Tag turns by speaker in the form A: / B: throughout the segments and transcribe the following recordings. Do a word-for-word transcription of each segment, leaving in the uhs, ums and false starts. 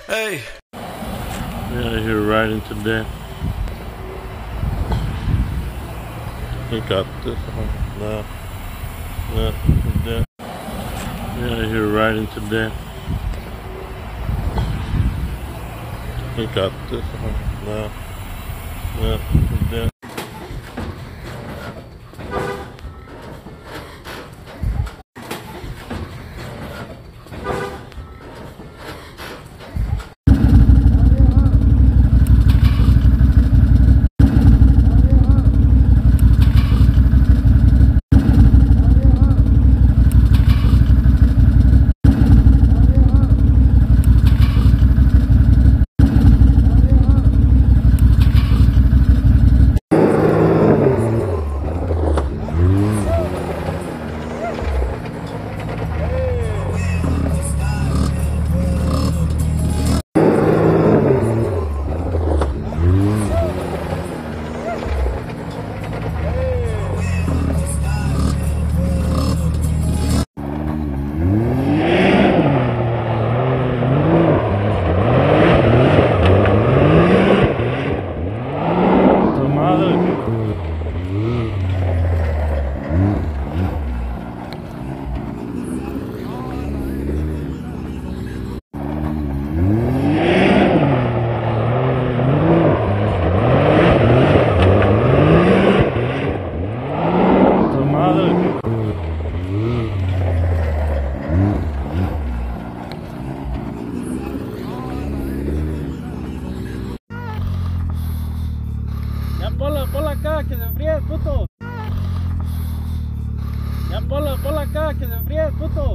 A: Hey.
B: We out here riding today. We got this one. No. No. Today. We out here riding today. We got this one. No. No. Today.
C: Ya ponla, ponla acá, que se enfríe, puto. Ya ponla, ponla acá, que se enfríe, puto.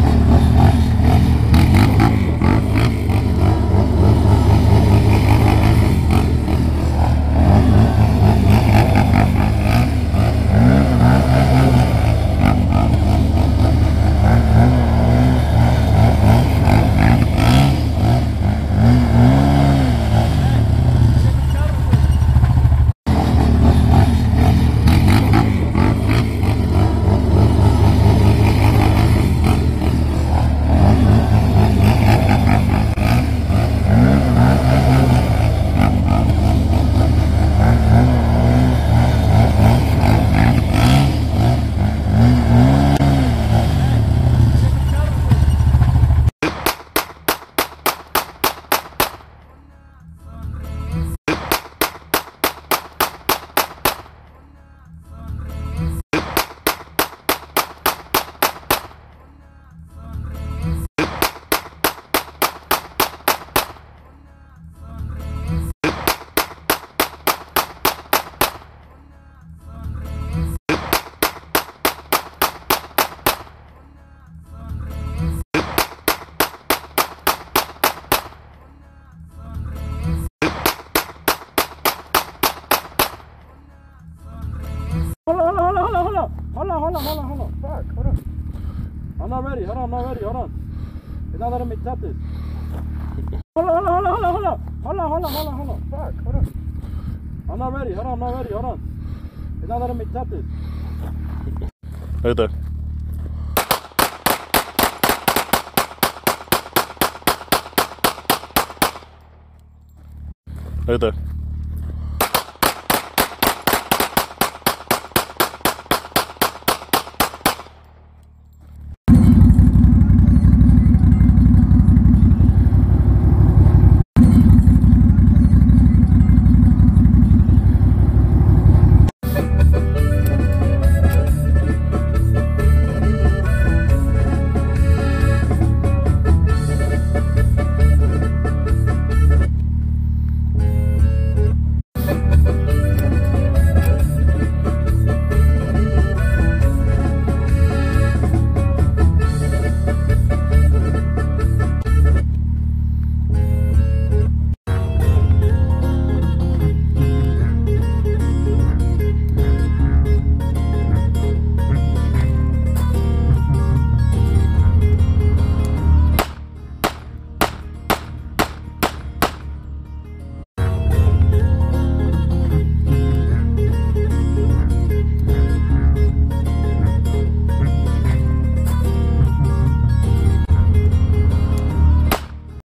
C: Hold on, hold on, hold on, hold on, hold on, hold on, hold on, hold on, fuck, hold on. I'm not ready, hold on, I'm not ready, hold on. It's not letting me tap this. Hold on, hold on, hold on, hold on, hold on, hold on, hold on, hold on, fuck, hold on. I'm not ready, hold on, I'm not ready, hold on. It's not letting me tap this.
B: Right there. Right there.